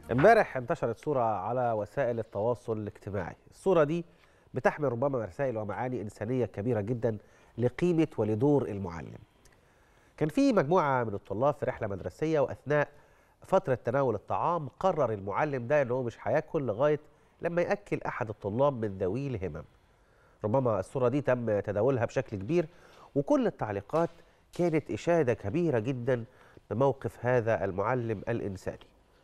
امبارح انتشرت صورة على وسائل التواصل الاجتماعي. الصورة دي بتحمل ربما رسائل ومعاني إنسانية كبيرة جدا لقيمة ولدور المعلم. كان في مجموعة من الطلاب في رحلة مدرسية، وأثناء فترة تناول الطعام قرر المعلم ده أنه مش هياكل لغاية لما يأكل أحد الطلاب من ذوي الهمم. ربما الصورة دي تم تداولها بشكل كبير، وكل التعليقات كانت إشادة كبيرة جدا بموقف هذا المعلم الإنساني.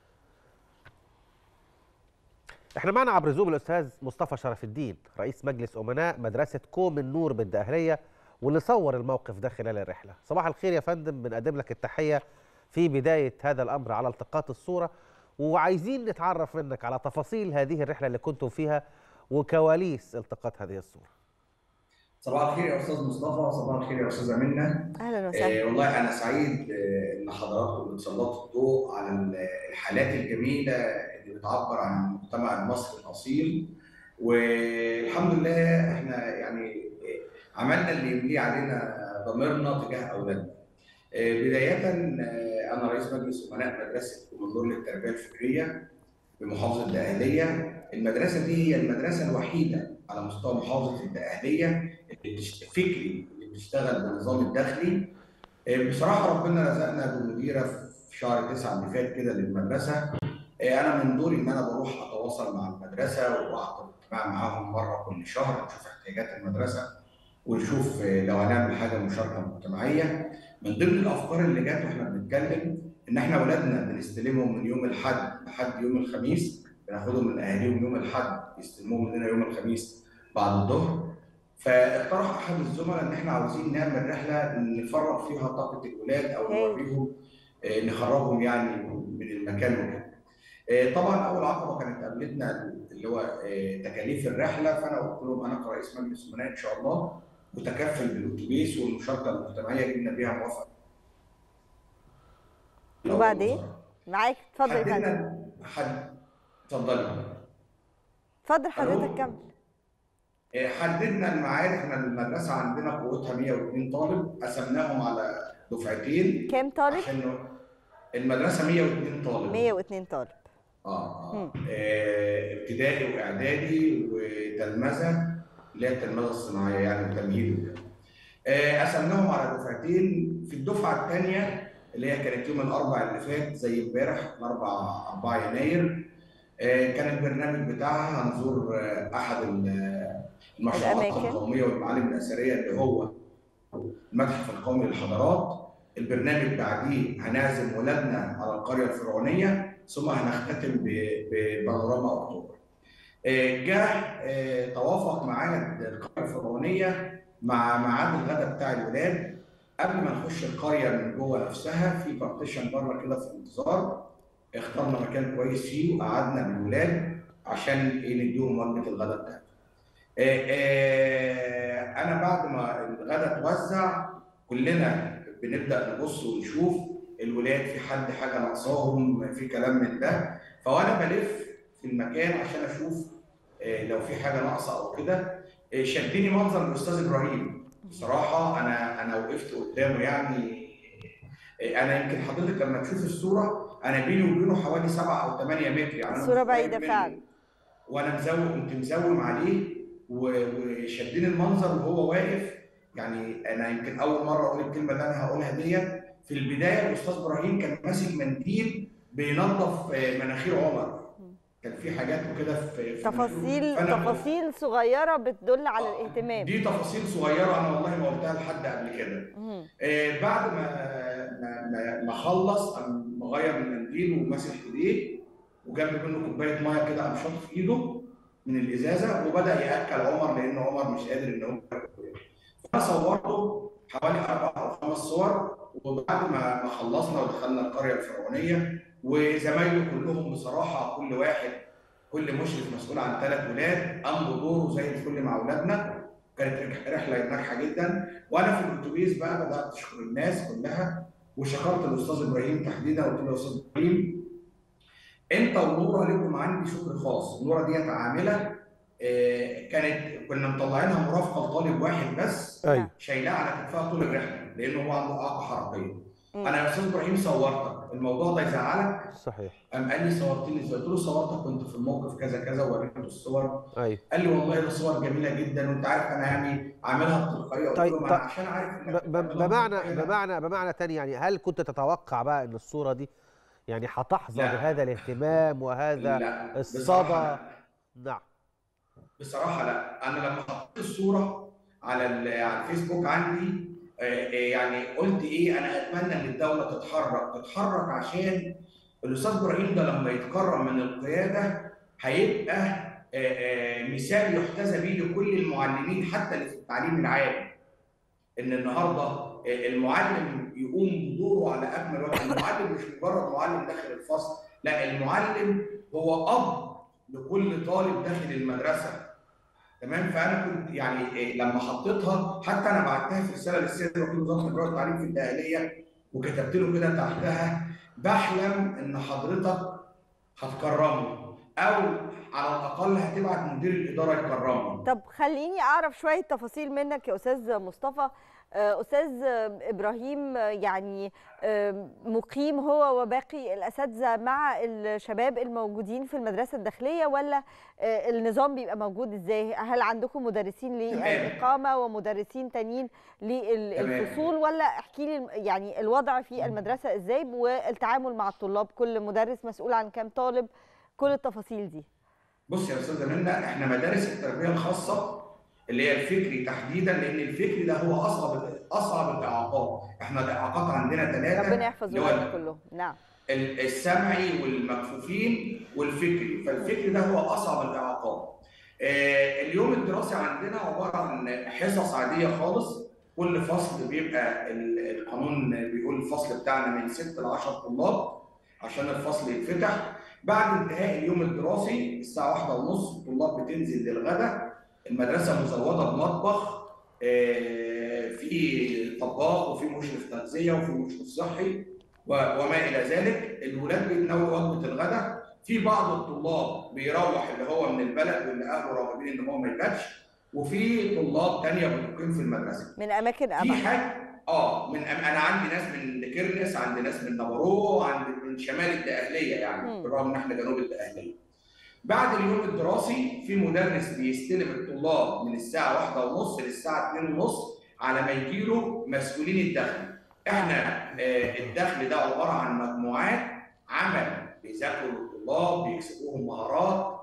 احنا معنا عبر زوم الاستاذ مصطفى شرف الدين، رئيس مجلس امناء مدرسه كوم النور بالدقهليه، واللي صور الموقف ده خلال الرحله. صباح الخير يا فندم، بنقدم لك التحيه في بدايه هذا الامر على التقاط الصوره، وعايزين نتعرف منك على تفاصيل هذه الرحله اللي كنتم فيها وكواليس التقاط هذه الصوره. صباح الخير يا استاذ مصطفى، صباح الخير يا استاذه منى. اهلا وسهلا. والله انا سعيد ان حضراتكم بتسلطوا الضوء على الحالات الجميله اللي بتعبر عن المجتمع المصري الاصيل. والحمد لله احنا يعني عملنا اللي يمليه علينا ضميرنا تجاه اولادنا. بدايه انا رئيس مجلس امناء مدرسه كومندور للتربيه الفكريه بمحافظه الدقهليه. المدرسه دي هي المدرسه الوحيده على مستوى محافظه الدقهليه فكري اللي بتشتغل بالنظام الداخلي. بصراحه ربنا رزقنا بمديره في شهر 9 اللي فات كده للمدرسه. انا من دوري ان انا بروح اتواصل مع المدرسه واحضر اجتماع معاهم مره كل شهر، نشوف احتياجات المدرسه ونشوف لو هنعمل حاجه مشاركه مجتمعيه. من ضمن الافكار اللي جت واحنا بنتكلم ان احنا اولادنا بنستلمهم من يوم الاحد لحد يوم الخميس، بناخدهم من اهاليهم يوم الاحد يستلموهم مننا يوم الخميس بعد الظهر. فاقترح احد الزملاء ان احنا عاوزين نعمل رحله نفرغ فيها طاقه الولاد او نوريهم، نخرجهم يعني من المكان وكده. طبعا اول عقبه كانت قابلتنا اللي هو تكاليف الرحله، فانا قلت لهم انا كرئيس مجلس امناء ان شاء الله متكفل بالاتوبيس والمشاركه المجتمعيه جبنا بيها موافقه. وبعدين معاك، اتفضل يا فندم. اتفضلي. اتفضل حضرتك كمل. حددنا الميعاد. احنا المدرسه عندنا قوتها 102 طالب، قسمناهم على دفعتين. كام طالب؟ عشان المدرسه 102 طالب. 102 طالب. ابتدائي واعدادي وتلمذه اللي هي التلمذه الصناعيه يعني التمهيد وكده. قسمناهم على دفعتين. في الدفعه الثانيه اللي هي كانت يوم الاربعاء اللي فات زي امبارح الاربعاء 4 يناير، كان البرنامج بتاعها هنزور احد المشروعات القوميه والمعالم الاثريه اللي هو المتحف القومي للحضارات. البرنامج بعديه هنعزم ولادنا على القريه الفرعونيه، ثم هنختتم ببانوراما اكتوبر. جه توافق معانا القريه الفرعونيه مع ميعاد الغداء بتاع الولاد. قبل ما نخش القريه من جوه نفسها في بارتيشن بره كده في الانتظار، اخترنا مكان كويس فيه وقعدنا بالولاد عشان نديهم وجبه الغداء بتاعتهم. انا بعد ما الغداء اتوزع كلنا بنبدا نبص ونشوف الولاد في حاجه ناقصاهم، في كلام من ده. فوانا بلف في المكان عشان اشوف لو في حاجه ناقصه او كده، شدني منظر الاستاذ ابراهيم. بصراحه انا وقفت قدامه يعني. انا يمكن حضرتك لما تشوف الصوره انا بيني وبينه حوالي 7 أو 8 متر، يعني الصوره بعيده فعلا. وانا كنت مزوم عليه وشدني المنظر وهو واقف. يعني انا يمكن اول مره اقول الكلمه اللي انا هقولها ديت. في البدايه الاستاذ ابراهيم كان ماسك منديل بينظف مناخير عمر، كان في حاجات وكده في تفاصيل صغيره بتدل على الاهتمام. دي تفاصيل صغيره انا والله ما قلتها لحد قبل كده. بعد ما خلص قام مغير المنديل وماسك ايديه وجنب منه كوبايه ميه كده، قام شاط في ايده من الازازه وبدا ياكل عمر لان عمر مش قادر ان هو ياكل. فانا صورته حوالي 4 أو 5 صور. وبعد ما خلصنا ودخلنا القريه الفرعونيه وزمايله كلهم بصراحه كل مشرف مسؤول عن 3 ولاد قام بدوره زي الفل مع اولادنا. كانت رحله ناجحه جدا. وانا في الاتوبيس بقى بدات اشكر الناس كلها وشكرت الاستاذ ابراهيم تحديدا. قلت له يا استاذ ابراهيم انت ونوره لكم عندي شكر خاص. نوره ديت عامله كنا مطلعينها مرافقه لطالب واحد بس، شايلاه على كتفها طول الرحله لانه هو عنده اعاقه حركيه. انا يا استاذ ابراهيم صورتك الموضوع ده يزعلك؟ صحيح. قام قال لي صورتني ازاي؟ قلت له صورتك كنت في الموقف كذا كذا، ووريته الصور. ايوه. قال لي والله ده صور جميله جدا، وانت عارف انا يعني عاملها بتلقائيه. قلت له طيب ما انا عشان عارف انك بتعملها بتلقائيه. بمعنى تاني، يعني هل كنت تتوقع بقى ان الصورة دي يعني هتحظى لا بهذا الاهتمام وهذا لا بصراحه الصدى؟ لا. نعم. بصراحه لا، انا لما حطيت الصوره على على الفيسبوك عندي، يعني قلت ايه، انا اتمنى ان الدوله تتحرك عشان الاستاذ ابراهيم ده لما يتكرم من القياده هيبقى مثال يحتذى به لكل المعلمين حتى اللي في التعليم العالي. ان النهارده المعلم يقوم بدوره على اكمل وجه. المعلم مش مجرد معلم داخل الفصل، لا، المعلم هو اب لكل طالب داخل المدرسه. تمام. فانا كنت يعني لما حطيتها، حتى انا بعتها في رساله للسيد وكيل وزاره التربيه والتعليم في الداخليه، وكتبت له كده تحتها: بحلم ان حضرتك هتكرمه، او على الاقل هتبعت مدير الاداره يكرمه. طب خليني اعرف شويه تفاصيل منك يا استاذ مصطفى. استاذ ابراهيم يعني مقيم هو وباقي الاساتذه مع الشباب الموجودين في المدرسه الداخليه، ولا النظام بيبقى موجود ازاي؟ هل عندكم مدرسين للاقامه ومدرسين تانيين للفصول، ولا احكي لي يعني الوضع في المدرسه ازاي والتعامل مع الطلاب؟ كل مدرس مسؤول عن كام طالب؟ كل التفاصيل دي. بص يا استاذه منى، احنا مدارس التربيه الخاصه اللي هي الفكري تحديدا، لان الفكري ده هو اصعب الاعاقات. احنا الاعاقات عندنا 3، ربنا يحفظ ولادنا كلهم. نعم. السمعي والمكفوفين والفكري. فالفكري ده هو اصعب الاعاقات. اليوم الدراسي عندنا عباره عن حصص عاديه خالص. كل فصل بيبقى القانون بيقول الفصل بتاعنا من 6 ل 10 طلاب عشان الفصل يتفتح. بعد انتهاء اليوم الدراسي الساعه 1:30 الطلاب بتنزل للغدا. المدرسه مزوده بمطبخ، في طباخ وفي مشرف تغذيه وفي مشرف صحي وما الى ذلك. الولاد بيتناولوا وجبه الغداء. في بعض الطلاب بيروح اللي هو من البلد واللي اهله راغبين ان هو ما يباتش، وفي طلاب ثانيه بتقيم في المدرسه من اماكن ابعد. في حاجه انا عندي ناس من كرنس، عندي ناس من نابورو، عندي من شمال الدقهليه، يعني بالرغم ان احنا جنوب الدقهليه. بعد اليوم الدراسي في مدرس بيستلم الطلاب من الساعه 1:30 للساعه 2:30 على ما يجيله مسؤولين الدخل. احنا الدخل ده عباره عن مجموعات عمل بيذاكروا الطلاب، بيكسبوهم مهارات،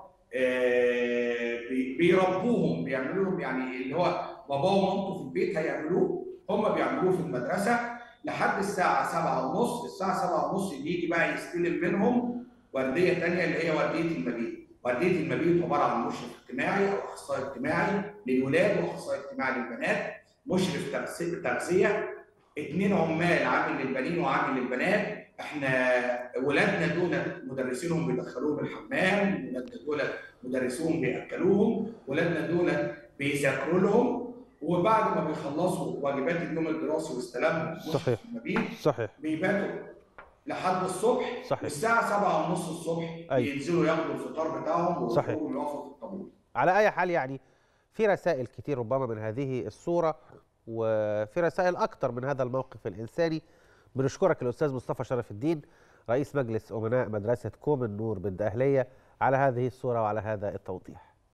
بيربوهم، بيعملوا لهم يعني اللي هو باباه ومامته في البيت هيعملوه هم بيعملوه في المدرسه لحد الساعه 7:30. الساعه 7:30 بيجي بقى يستلم منهم ورديه ثانيه اللي هي ورديه المبيت. ورديه المبيت عباره عن مشرف اجتماعي او اخصائي اجتماعي للولاد واخصائي اجتماعي للبنات، مشرف تغذيه، 2 عمال، عامل للبنين وعامل للبنات. احنا ولادنا دول مدرسينهم بيدخلوهم الحمام، ولادنا دول مدرسوهم بياكلوهم، ولادنا دول بيذاكروا لهم، وبعد ما بيخلصوا واجبات اليوم الدراسي واستلامهم صحيح صحيح بيباتوا لحد الصبح. صحيح. والساعه 7:30 الصبح بينزلوا ياخدوا الفطار بتاعهم ويخرجوا يقفوا في الطابور. على اي حال يعني في رسائل كتير ربما من هذه الصوره، وفي رسائل اكتر من هذا الموقف الانساني. بنشكرك الاستاذ مصطفى شرف الدين رئيس مجلس امناء مدرسه كوم النور بالدقهليه على هذه الصوره وعلى هذا التوضيح.